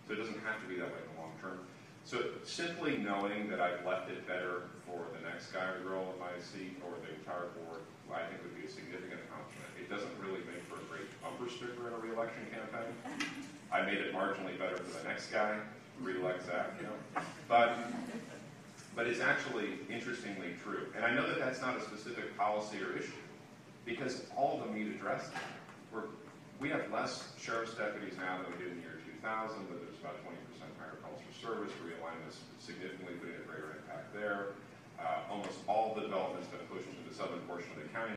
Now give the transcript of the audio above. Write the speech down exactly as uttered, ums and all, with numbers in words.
So it doesn't have to be that way in the long term. So simply knowing that I've left it better for the next guy or girl in my seat or the entire board, I think would be a significant accomplishment. It doesn't really make for a great bumper sticker in a re-election campaign. I made it marginally better for the next guy, re-elect Zach, you know. But, but it's actually interestingly true. And I know that that's not a specific policy or issue, because all of them need addressing. We're, we have less sheriff's deputies now than we did in the year two thousand, but there's about twenty percent higher calls for service. Realignment is significantly putting a greater impact there. Uh, almost all the development's been pushed into the southern portion of the county.